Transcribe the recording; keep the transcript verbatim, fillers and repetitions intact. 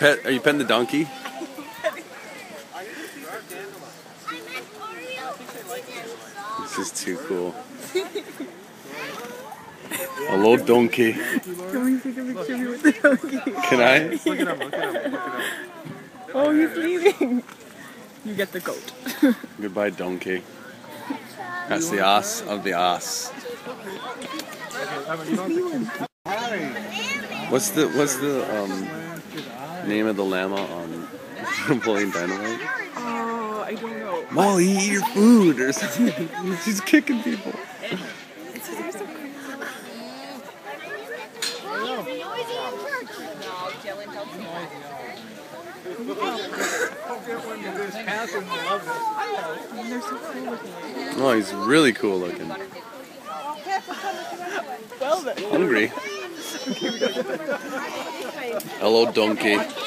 pet? Are you petting the donkey? This is too cool. Hello, donkey. Can we take a picture of you with the donkey? Can I? Look it up, look it up, look it up. Oh, he's leaving. You get the goat. Goodbye, donkey. That's the ass of the ass. What's the what's the um name of the llama on Napoleon Dynamite? Oh, I don't know. Molly, eat your food or something. She's kicking people. Oh, he's really cool looking. Well then. Hungry. Hello, donkey.